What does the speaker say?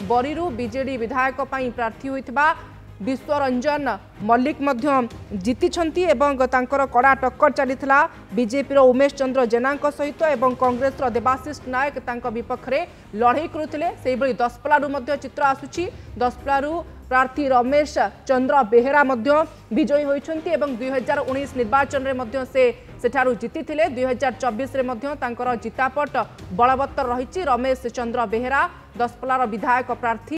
बरीरू BJD विधायक प्रार्थी होइतिबा विश्वरंजन मल्लिक जीति कड़ा टक्कर चली बीजेपी उमेश चंद्र जेना सहित एवं कांग्रेस देवाशीष नायक विपक्ष में लड़े करुले से दशपल्ला चित्र आसुची दशपल्ला प्रार्थी रमेश चंद्र बेहेरा विजयी होती 2019 निर्वाचन में से सेठारु जीति 2024 में जितापट बलवत्तर रही रमेश चंद्र बेहेरा दशपल्लार विधायक प्रार्थी।